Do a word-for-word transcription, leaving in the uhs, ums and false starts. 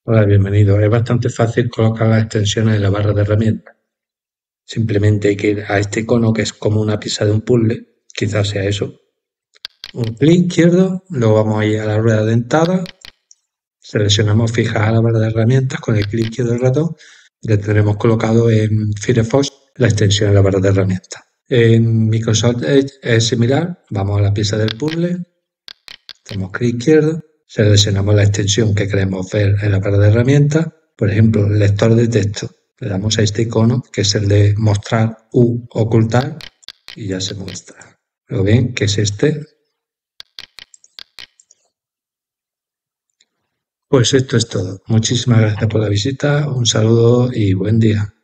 Hola, bienvenido. Es bastante fácil colocar las extensiones en la barra de herramientas. Simplemente hay que ir a este icono que es como una pieza de un puzzle, quizás sea eso. Un clic izquierdo, luego vamos a ir a la rueda dentada, seleccionamos fijar a la barra de herramientas con el clic izquierdo del ratón y ya tendremos colocado en Firefox la extensión en la barra de herramientas. En Microsoft Edge es similar, vamos a la pieza del puzzle, hacemos clic izquierdo, seleccionamos la extensión que queremos ver en la barra de herramientas, por ejemplo, el lector de texto. Le damos a este icono, que es el de mostrar u ocultar, y ya se muestra. Lo ven, que es este. Pues esto es todo. Muchísimas gracias por la visita, un saludo y buen día.